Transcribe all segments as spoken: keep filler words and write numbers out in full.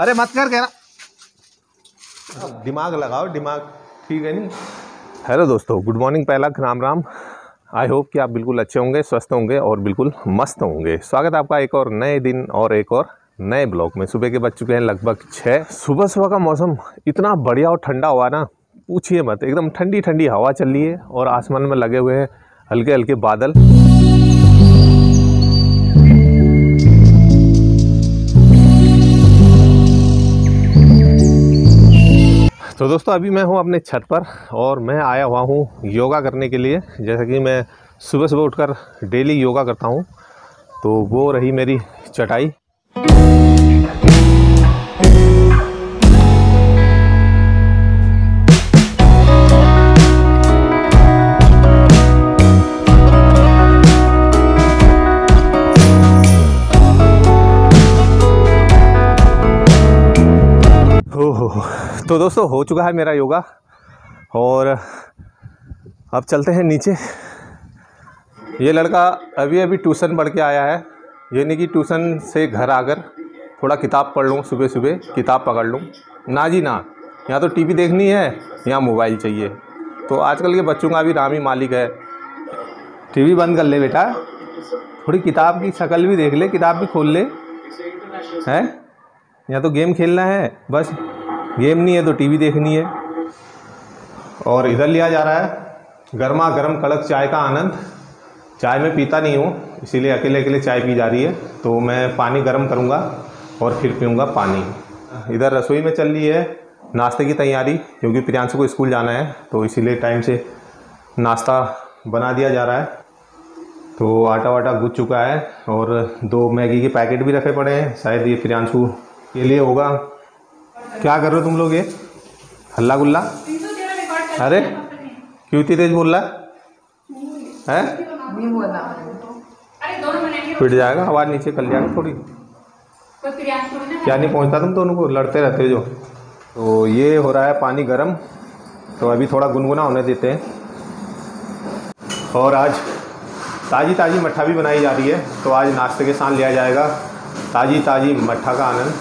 अरे मत कर, कह रहा दिमाग लगाओ, दिमाग ठीक है नहीं। हेलो दोस्तों, गुड मॉर्निंग, पहला राम राम। आई होप कि आप बिल्कुल अच्छे होंगे, स्वस्थ होंगे और बिल्कुल मस्त होंगे। स्वागत है आपका एक और नए दिन और एक और नए ब्लॉग में। सुबह के बज चुके हैं लगभग छः। सुबह सुबह का मौसम इतना बढ़िया और ठंडा हुआ ना, पूछिए मत। एकदम ठंडी ठंडी हवा चल रही है और आसमान में लगे हुए हैं हल्के हल्के बादल। तो दोस्तों अभी मैं हूँ अपने छत पर और मैं आया हुआ हूँ योगा करने के लिए। जैसा कि मैं सुबह सुबह उठकर डेली योगा करता हूँ, तो वो रही मेरी चटाई। तो दोस्तों हो चुका है मेरा योगा और अब चलते हैं नीचे। ये लड़का अभी अभी ट्यूशन पढ़ के आया है, यानी कि ट्यूशन से घर आकर थोड़ा किताब पढ़ लूँ, सुबह सुबह किताब पकड़ लूँ। ना जी ना, यहाँ तो टीवी देखनी है, यहाँ मोबाइल चाहिए। तो आजकल के बच्चों का भी नाम ही मालिक है। टीवी बंद कर ले बेटा, थोड़ी किताब की शक्ल भी देख ले, किताब भी खोल ले। हैं, यहाँ तो गेम खेलना है, बस गेम नहीं है तो टीवी देखनी है। और इधर लिया जा रहा है गर्मा गर्म कड़क चाय का आनंद। चाय मैं पीता नहीं हूँ, इसीलिए अकेले अकेले चाय पी जा रही है। तो मैं पानी गर्म करूँगा और फिर पीऊँगा पानी। इधर रसोई में चल रही है नाश्ते की तैयारी, क्योंकि प्रियांशु को स्कूल जाना है, तो इसीलिए टाइम से नाश्ता बना दिया जा रहा है। तो आटा वाटा गूँथ चुका है और दो मैगी के पैकेट भी रखे पड़े हैं, शायद ये प्रियांशु के लिए होगा। क्या कर रहे हो तुम लोग, ये हल्ला गुल्ला? अरे क्यों इतनी तेज बोल रहा है? हैं? पिट जाएगा, आवाज़ नीचे कर जाएगा थोड़ी। क्या नहीं पहुंचता तुम दोनों को, लड़ते रहते हो जो। तो ये हो रहा है पानी गरम, तो अभी थोड़ा गुनगुना होने देते हैं। और आज ताज़ी ताज़ी मट्ठा भी बनाई जा रही है, तो आज नाश्ते के साथ लिया जाएगा ताज़ी ताज़ी मट्ठा का आनंद।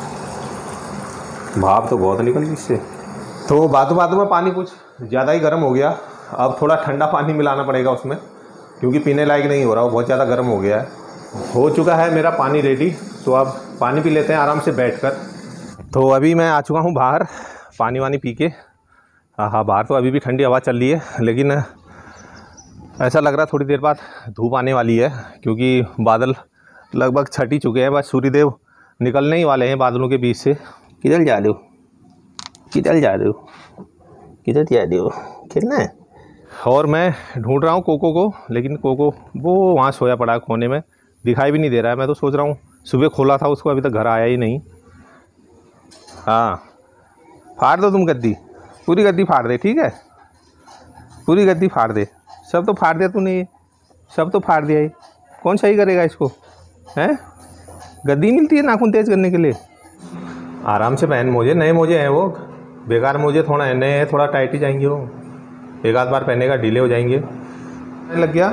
भाप तो बहुत निकल गई इससे। तो बातों बातों में पानी कुछ ज़्यादा ही गर्म हो गया। अब थोड़ा ठंडा पानी मिलाना पड़ेगा उसमें, क्योंकि पीने लायक नहीं हो रहा, वो बहुत ज़्यादा गर्म हो गया है। हो चुका है मेरा पानी रेडी, तो अब पानी पी लेते हैं आराम से बैठकर। तो अभी मैं आ चुका हूँ बाहर पानी वानी पी के। हाँ हाँ, बाहर तो अभी भी ठंडी हवा चल रही है, लेकिन ऐसा लग रहा है थोड़ी देर बाद धूप आने वाली है, क्योंकि बादल लगभग छट ही चुके हैं। बस सूर्यदेव निकलने ही वाले हैं बादलों के बीच से। किधर जा रहे हो, किधर जा रहे हो, किधर जा रहे हो, खेलना है? और मैं ढूंढ रहा हूँ कोको को, लेकिन कोको वो वहाँ सोया पड़ा है कोने में, दिखाई भी नहीं दे रहा है। मैं तो सोच रहा हूँ सुबह खोला था उसको, अभी तक घर आया ही नहीं। हाँ, फाड़ दो तुम गद्दी, पूरी गद्दी फाड़ दे, ठीक है? पूरी गद्दी फाड़ दे, सब तो फाड़ दिया तूने, ये सब तो फाड़ दिया। ये कौन सही करेगा इसको? हैं, गद्दी मिलती है नाखून तेज़ करने के लिए। आराम से पहन मोजे, नए मोजे हैं वो, बेकार मोजे थोड़ा है, नए हैं, थोड़ा टाइट ही जाएंगे वो, एक आध बार पहनेगा ढीले हो जाएंगे। लग गया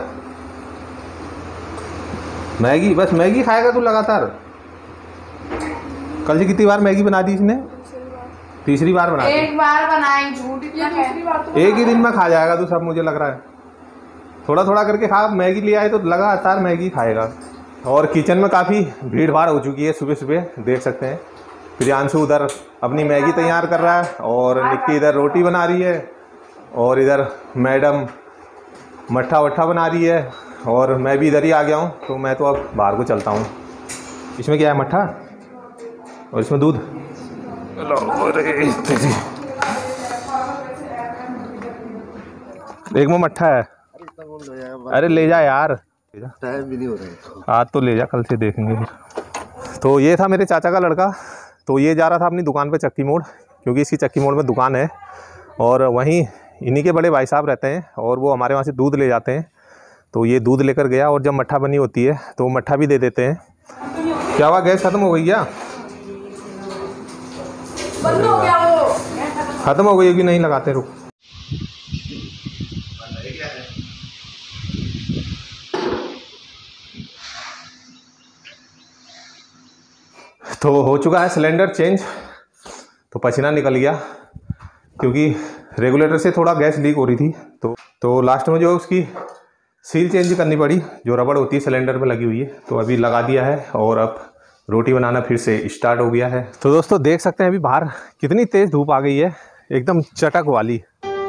मैगी, बस मैगी खाएगा तू लगातार। कल से कितनी बार मैगी बना दी इसने? तीसरी बार बना दी। एक बार बनाई, झूठ इतना, एक ही दिन में खा जाएगा तू सब, मुझे लग रहा है। थोड़ा थोड़ा करके खा, मैगी लिया है तो लगातार मैगी खाएगा। और किचन में काफ़ी भीड़ भाड़ हो चुकी है सुबह सुबह, देख सकते हैं। प्रियांशु उधर अपनी मैगी तैयार कर रहा है और निक्की इधर रोटी बना रही है, और इधर मैडम मट्ठा वट्ठा बना रही है, और मैं भी इधर ही आ गया हूँ। तो मैं तो अब बाहर को चलता हूँ। इसमें क्या है, मट्ठा और इसमें दूध। एक में मट्ठा है। अरे ले जा यार, टाइम भी नहीं हो रहा है आज तो, ले जा, कल से देखेंगे फिर। तो ये था मेरे चाचा का लड़का, तो ये जा रहा था अपनी दुकान पे चक्की मोड़, क्योंकि इसकी चक्की मोड़ में दुकान है और वहीं इन्हीं के बड़े भाई साहब रहते हैं, और वो हमारे वहाँ से दूध ले जाते हैं। तो ये दूध लेकर गया, और जब मट्ठा बनी होती है तो मट्ठा भी दे देते हैं। क्या हुआ, गैस ख़त्म हो गई क्या? बंद हो गया वो, ख़त्म हो गई होगी, नहीं लगाते, रुक। तो हो चुका है सिलेंडर चेंज। तो पसीना निकल गया क्योंकि रेगुलेटर से थोड़ा गैस लीक हो रही थी। तो तो लास्ट में जो उसकी सील चेंज करनी पड़ी, जो रबड़ होती है सिलेंडर में लगी हुई है। तो अभी लगा दिया है और अब रोटी बनाना फिर से स्टार्ट हो गया है। तो दोस्तों देख सकते हैं अभी बाहर कितनी तेज़ धूप आ गई है, एकदम चटक वाली।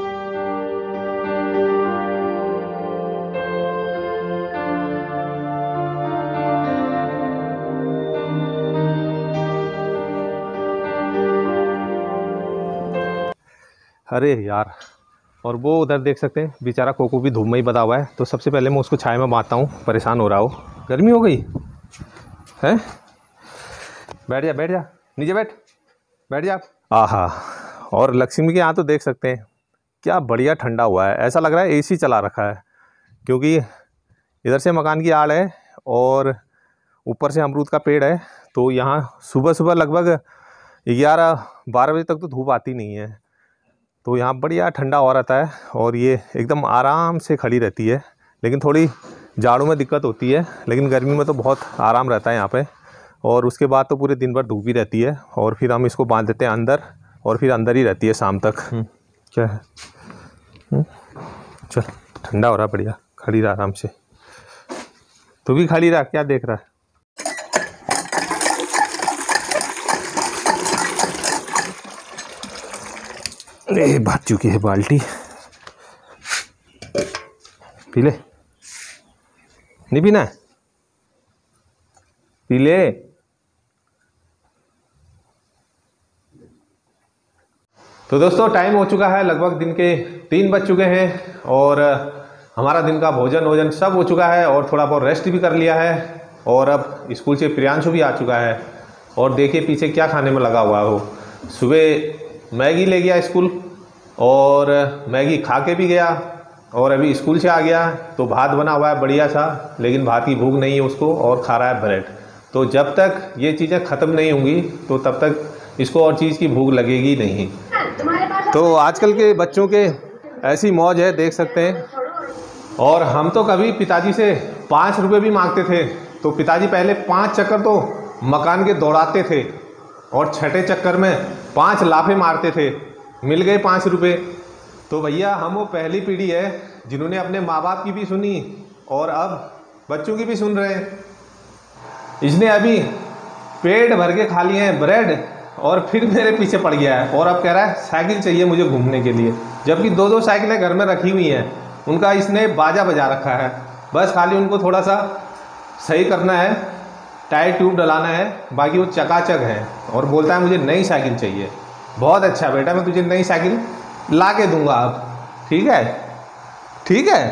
अरे यार, और वो उधर देख सकते हैं बेचारा कोको भी धूप में ही बधा हुआ है। तो सबसे पहले मैं उसको छाया में बांधता हूँ, परेशान हो रहा हो। गर्मी हो गई है, बैठ जा बैठ जा नीचे बैठ बैठ जा। आहा, और लक्ष्मी के यहाँ तो देख सकते हैं क्या बढ़िया ठंडा हुआ है, ऐसा लग रहा है एसी चला रखा है। क्योंकि इधर से मकान की आड़ है और ऊपर से अमरूद का पेड़ है। तो यहाँ सुबह सुबह लगभग ग्यारह बारह बजे तक तो धूप आती नहीं है। तो यहाँ बढ़िया ठंडा हो रहता है और ये एकदम आराम से खड़ी रहती है। लेकिन थोड़ी जाड़ों में दिक्कत होती है, लेकिन गर्मी में तो बहुत आराम रहता है यहाँ पे। और उसके बाद तो पूरे दिन भर धूप ही रहती है। और फिर हम इसको बांध देते हैं अंदर और फिर अंदर ही रहती है शाम तक। क्या है, चल ठंडा हो रहा है बढ़िया, खड़ी रहा आराम से। तू भी खड़ी रहा, क्या देख रहा है। ए, भर चुकी है बाल्टी, पी ले। नहीं पीना है, पी ले। तो दोस्तों टाइम हो चुका है, लगभग दिन के तीन बज चुके हैं और हमारा दिन का भोजन वोजन सब हो चुका है और थोड़ा बहुत रेस्ट भी कर लिया है। और अब स्कूल से प्रियांशु भी आ चुका है और देखिए पीछे क्या खाने में लगा हुआ हो। सुबह मैगी ले गया स्कूल और मैगी खा के भी गया और अभी स्कूल से आ गया। तो भात बना हुआ है बढ़िया सा, लेकिन भात की भूख नहीं है उसको और खा रहा है ब्रेड। तो जब तक ये चीज़ें ख़त्म नहीं होंगी तो तब तक इसको और चीज़ की भूख लगेगी नहीं। तो आजकल के बच्चों के ऐसी मौज है, देख सकते हैं। और हम तो कभी पिताजी से पाँच रुपये भी मांगते थे तो पिताजी पहले पाँच चक्कर तो मकान के दौड़ाते थे और छठे चक्कर में पांच लाफे मारते थे, मिल गए पाँच रुपये। तो भैया हम वो पहली पीढ़ी है जिन्होंने अपने माँ बाप की भी सुनी और अब बच्चों की भी सुन रहे हैं। इसने अभी पेट भर के खा लिए हैं ब्रेड और फिर मेरे पीछे पड़ गया है और अब कह रहा है साइकिल चाहिए मुझे घूमने के लिए। जबकि दो दो साइकिलें घर में रखी हुई हैं, उनका इसने बाजा बजा रखा है। बस खाली उनको थोड़ा सा सही करना है, टायर ट्यूब डलाना है, बाकी वो चकाचक है। और बोलता है मुझे नई साइकिल चाहिए। बहुत अच्छा बेटा, मैं तुझे नई साइकिल ला के दूंगा अब, ठीक है ठीक है।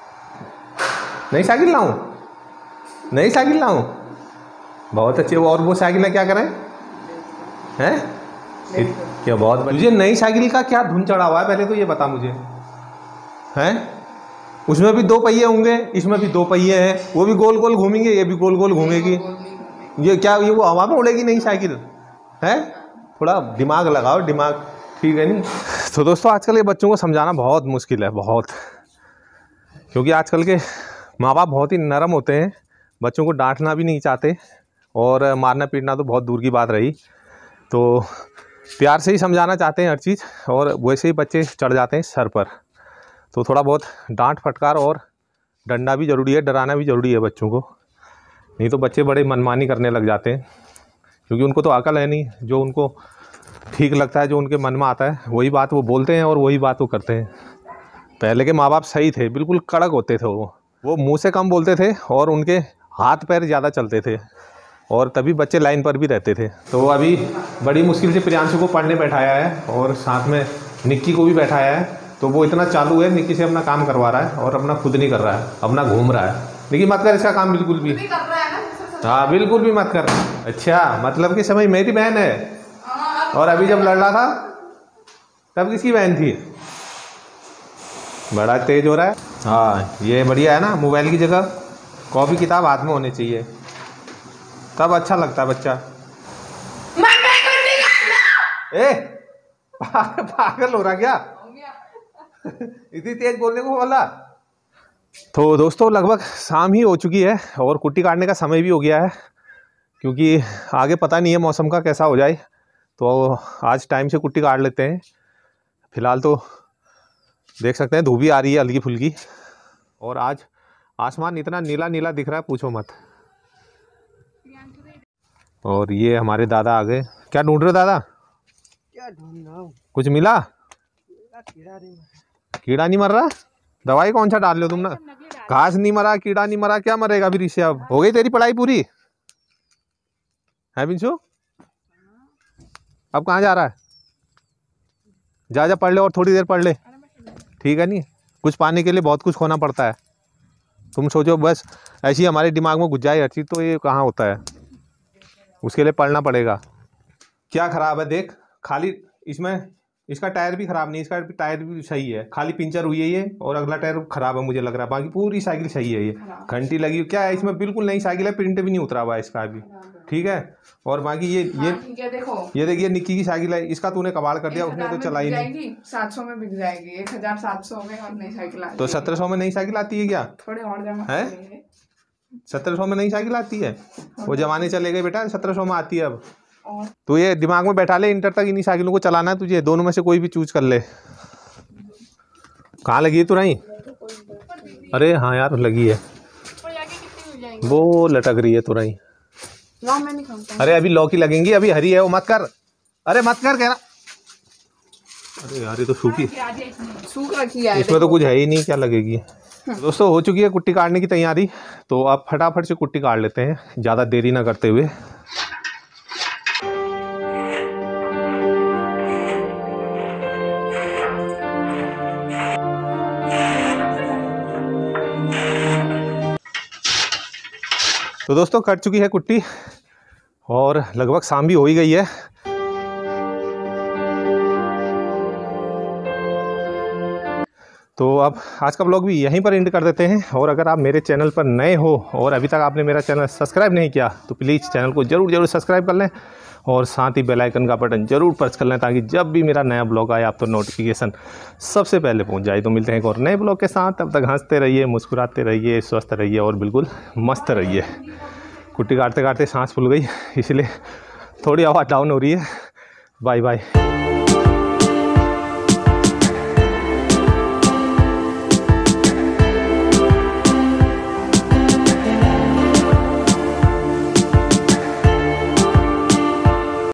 नई साइकिल लाऊं, नई साइकिल लाऊं, बहुत अच्छे। और वो साइकिलें क्या करें हैं, क्या बहुत। तुझे नई साइकिल का क्या धुन चढ़ा हुआ है पहले तो ये बता मुझे, हैं। उसमें भी दो पहिए होंगे, इसमें भी दो पहिए हैं, वो भी गोल गोल घूमेंगे, ये भी गोल गोल घूमेगी। ये क्या, ये वो हवा में उड़ेगी नई साइकिल है। थोड़ा दिमाग लगाओ, दिमाग ठीक है नहीं। तो दोस्तों आजकल के बच्चों को समझाना बहुत मुश्किल है, बहुत। क्योंकि आजकल के माँ बाप बहुत ही नरम होते हैं, बच्चों को डांटना भी नहीं चाहते और मारना पीटना तो बहुत दूर की बात रही। तो प्यार से ही समझाना चाहते हैं हर चीज़ और वैसे ही बच्चे चढ़ जाते हैं सर पर। तो थोड़ा बहुत डांट फटकार और डंडा भी ज़रूरी है, डराना भी ज़रूरी है बच्चों को। नहीं तो बच्चे बड़े मनमानी करने लग जाते हैं, क्योंकि उनको तो अकल है नहीं। जो उनको ठीक लगता है, जो उनके मन में आता है, वही बात वो बोलते हैं और वही बात वो करते हैं। पहले के माँ बाप सही थे, बिल्कुल कड़क होते थे। वो वो मुँह से कम बोलते थे और उनके हाथ पैर ज़्यादा चलते थे और तभी बच्चे लाइन पर भी रहते थे। तो अभी बड़ी मुश्किल से प्रियांशु को पढ़ने बैठाया है और साथ में निक्की को भी बैठाया है। तो वो इतना चालू है, निक्की से अपना काम करवा रहा है और अपना खुद नहीं कर रहा है, अपना घूम रहा है। लेकिन मत कर इसका काम बिल्कुल भी, हाँ बिल्कुल भी मत कर। अच्छा, मतलब कि समय मेरी बहन है और अभी जब लड़ रहा था तब किसकी बहन थी। बड़ा तेज हो रहा है। हाँ ये बढ़िया है ना, मोबाइल की जगह कॉपी किताब हाथ में होने चाहिए, तब अच्छा लगता है बच्चा। ए पागल हो रहा क्या, इतनी तेज बोलने को बोला। तो दोस्तों लगभग शाम ही हो चुकी है और कुट्टी काटने का समय भी हो गया है। क्योंकि आगे पता नहीं है मौसम का कैसा हो जाए, तो आज टाइम से कुट्टी काट लेते हैं। फ़िलहाल तो देख सकते हैं धूप भी आ रही है हल्की फुल्की, और आज आसमान इतना नीला नीला दिख रहा है पूछो मत। और ये हमारे दादा आ गए। क्या ढूंढ रहे हो दादा? क्या ढूंढ रहा हूँ? कुछ मिला? कीड़ा नहीं कीड़ा नहीं मर रहा? दवाई कौन सा डाल लो तुमने? घास नहीं मरा, कीड़ा नहीं मरा, क्या मरेगा फिर इससे? अब हो गई तेरी पढ़ाई पूरी है बिंशु? अब कहाँ जा रहा है? जा जा पढ़ ले और थोड़ी देर पढ़ ले, ठीक है? नहीं कुछ पाने के लिए बहुत कुछ खोना पड़ता है। तुम सोचो बस ऐसी हमारे दिमाग में घुस जाए हर चीज़, तो ये कहाँ होता है? उसके लिए पढ़ना पड़ेगा। क्या ख़राब है देख, खाली इसमें इसका टायर भी ख़राब नहीं, इसका टायर भी सही है, खाली पंचर हुई है ये, और अगला टायर ख़राब है मुझे लग रहा है, बाकी पूरी साइकिल सही है। ये घंटी लगी क्या है इसमें? बिल्कुल नई साइकिल है, प्रिंट भी नहीं उतरा हुआ है इसका अभी, ठीक है? और बाकी ये ये ये देखो, ये देखिए निक्की की साइकिल है, इसका तूने कबाड़ कर दिया, उसने तो चलाई नहीं। सात सौ में बिक जाएगी, एक हजार सात सौ में और नई साइकिल आती है। तो सत्रह सौ में नई साइकिल आती है क्या? थोड़े और जमा है, सत्रह सौ में नई साइकिल आती है? वो जमाने चले गए बेटा, सत्रह सौ में आती है अब। तो ये दिमाग में बैठा ले, इंटर तक इन्हीं साइकिलों को चलाना है तुझे, दोनों में से कोई भी चूज कर ले। कहाँ लगी है तुरई? अरे हाँ यार लगी है, वो लटक रही है तुरई। अरे अभी लौकी लगेंगी, अभी हरी है वो, मत कर, अरे मत कर कह रहा। अरे यार ये तो सूखी सूख रखी है, इसमें तो कुछ है ही नहीं, क्या लगेगी? दोस्तों हो चुकी है कुट्टी काटने की तैयारी, तो आप फटाफट से कुट्टी काट लेते हैं ज़्यादा देरी ना करते हुए। तो दोस्तों कट चुकी है कुट्टी और लगभग शाम भी हो ही गई है। तो अब आज का ब्लॉग भी यहीं पर एंड कर देते हैं। और अगर आप मेरे चैनल पर नए हो और अभी तक आपने मेरा चैनल सब्सक्राइब नहीं किया तो प्लीज़ चैनल को ज़रूर ज़रूर सब्सक्राइब कर लें, और साथ ही बेल आइकन का बटन ज़रूर प्रेस कर लें, ताकि जब भी मेरा नया ब्लॉग आए आप तो नोटिफिकेशन सबसे पहले पहुंच जाए। तो मिलते हैं एक और नए ब्लॉग के साथ, तब तक हंसते रहिए, मुस्कुराते रहिए, स्वस्थ रहिए और बिल्कुल मस्त रहिए। कुट्टी काटते काटते सांस फूल गई, इसलिए थोड़ी आवाज़ डाउन हो रही है। Bye bye.